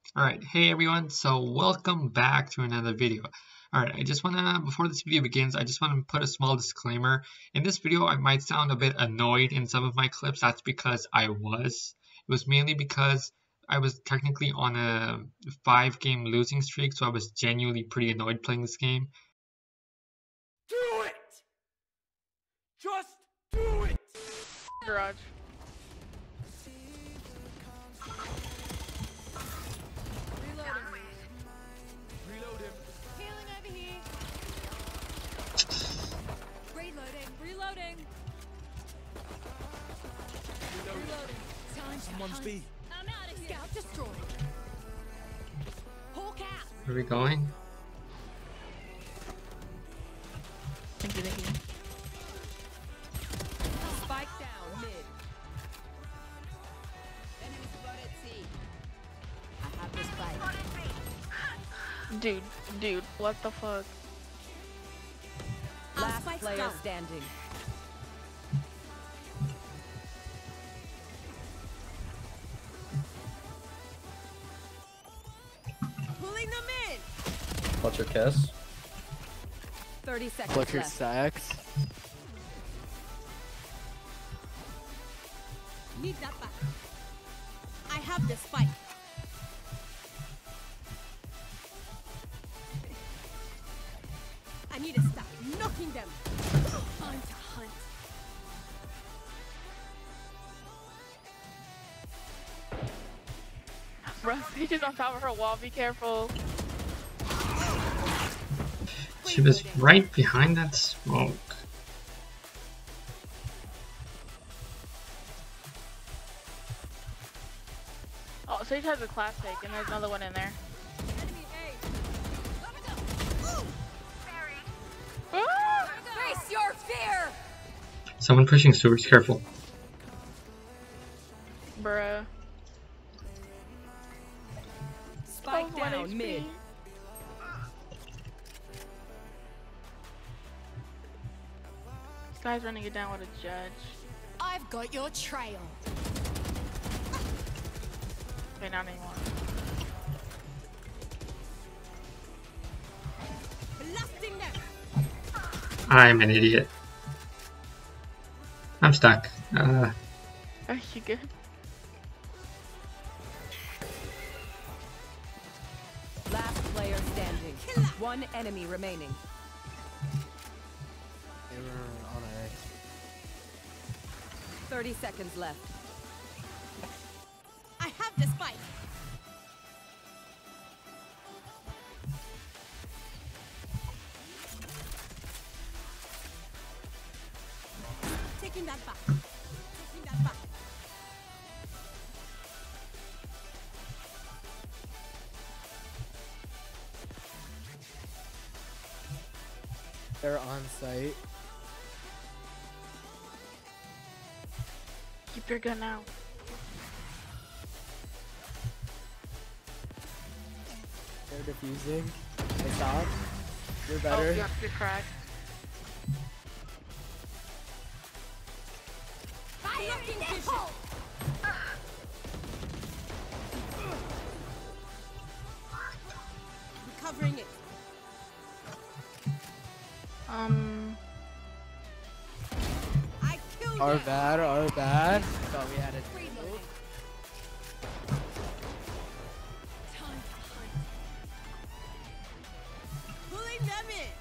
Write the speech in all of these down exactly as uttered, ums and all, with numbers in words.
Alright, hey everyone, so welcome back to another video. Alright, I just wanna, before this video begins, I just wanna put a small disclaimer. In this video, I might sound a bit annoyed in some of my clips. That's because I was. It was mainly because I was technically on a five game losing streak, so I was genuinely pretty annoyed playing this game. Do it! Just do it! Garage. Reload him. Healing over here. Reloading. Reloading. Reloading. Time to Someone's hunt. B. I'm out of here. Scout destroyed. Hawk out. Where are we going? Thank you, thank you. Spike down mid. Enemy spotted C. I have this spike. Dude, dude, what the fuck? Last player down. Standing. Pulling them in. What's your kiss? Thirty seconds What's your left. sex? Need that back. I have the spike. I need to stop knocking them. Time to hunt. Bro, she's on top of her wall, be careful. She was right behind that smoke. Oh, Sage has a classic, and there's another one in there. Enemy A. Gotta go. Ooh. Ah! Face your fear. Someone pushing sewers, careful. Bruh. Spike Oh, one down H P. mid. This guy's running it down with a judge. I've got your trail. Okay, not anymore. Blasting them. I'm an idiot. I'm stuck. Uh, Are you good? Last player standing. One enemy remaining. They were on A. Thirty seconds left. I have the spike. Taking that back. Taking that back. They're on site. Keep your gun out. They're defusing. They stop. You're Oh, better. you're, you're cracked. Blocking vision. Recovering it. Um, I killed Our them. bad, our bad. Thought we had it. Reloading. Time to hunt. Pulling them in.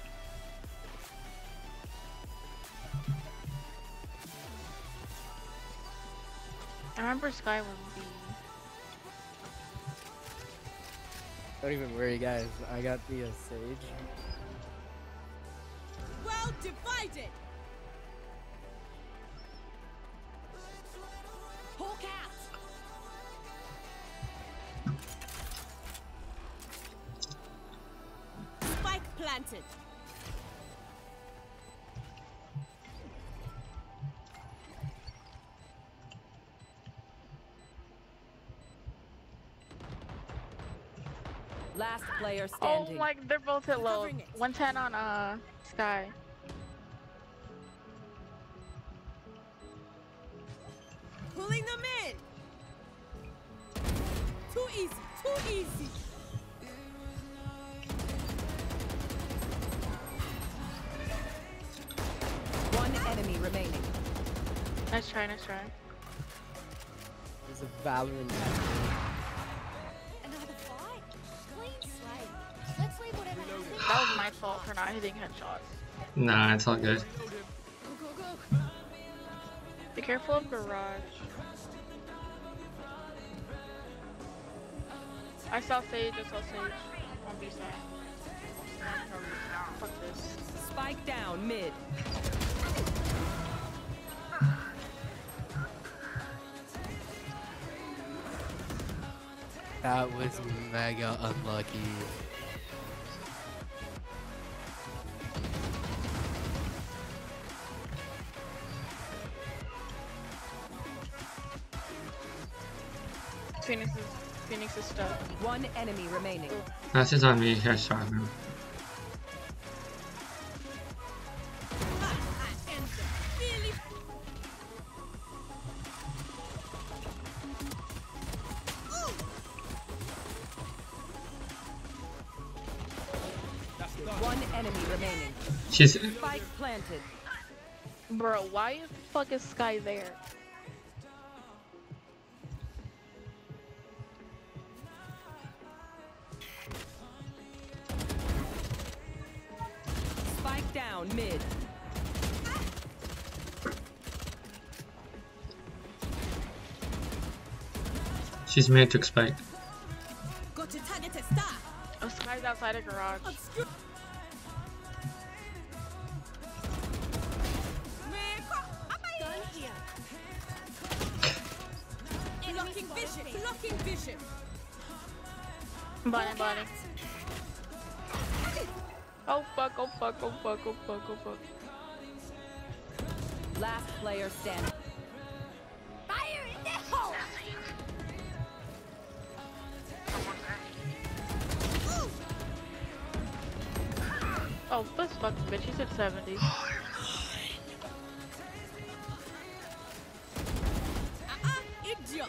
I remember Sky was B. Don't even worry, guys. I got the uh, Sage. Well divided. Hawk out. Spike planted. Last player Oh standing. my, they're both hit low. Covering it. one ten on uh Sky. Pulling them in. Two easy, too easy. One enemy remaining. Nice try, nice try. There's a valorant. Another fight? Clean slate. Let's leave whatever happens. That was my fault for not hitting headshots. Nah, it's all good. Go, go, go. Be careful of garage. I saw Sage, I saw Sage on B side. Fuck this. Spike down mid. That was mega unlucky. Phoenix is Phoenix is stuck. One enemy remaining. That's just on me. Headshot him. One enemy remaining. She's Spike planted. Bro, why the fuck is Sky there? Spike down mid. she's made to expect. Got to target a star. Oh, Sky's outside a garage. Gun here. Blocking vision. Blocking vision. Bunny, bunny. Oh fuck, oh fuck, oh fuck, oh fuck, oh fuck. Last player standing. Fire in the hole. Oh, this fucking bitch, he's at seventy. Uh-uh, idiot.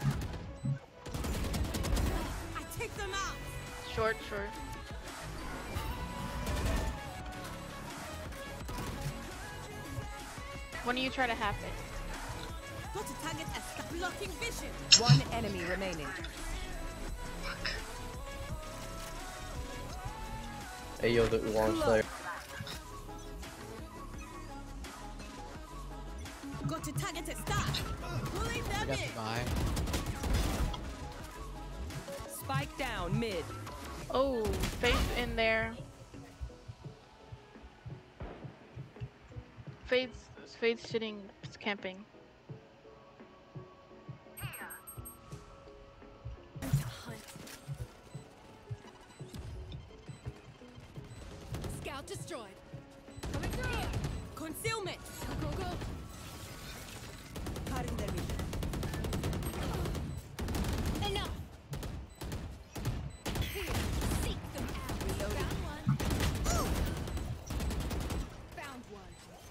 I take them out. Short, short. When are you trying to happen? Got to target a star. Blocking vision. One enemy remaining. Hey yo, the launch there. Got to target a star. Pulling I them got in. the buy. Spike down mid. Oh, Faith in there. Faith's, Faith's sitting, camping. Scout destroyed. Coming through. Concealment. Go, go, go. Cutting their vision. Enough. Here. Seek them out. Reloading. Found one. Ooh. Found one.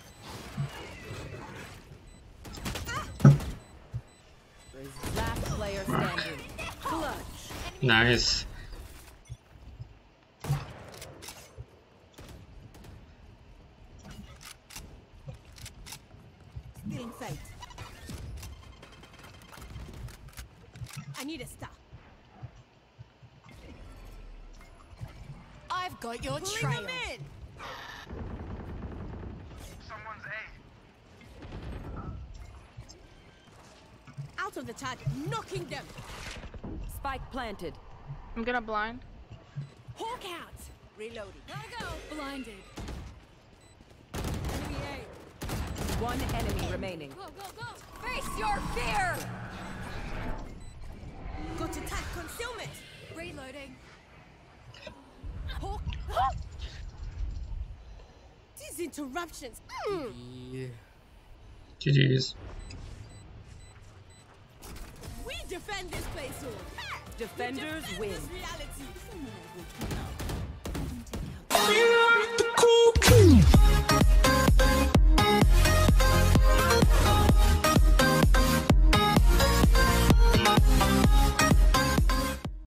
Last player standing. Clutch. Nice. Still in sight. I need a star. I've got your Pulling trail. them in. Someone's A. Out of the target. Knocking them. Spike planted. I'm gonna blind. Hawk out. Reloading. Gotta go. Blinded. Enemy A. One enemy remaining. Go, go, go. Face your fear. Got to tag concealment. Reloading. Hawk. These interruptions. Mm. Yeah. G G's. We defend this place all. Defenders Defend win. this reality.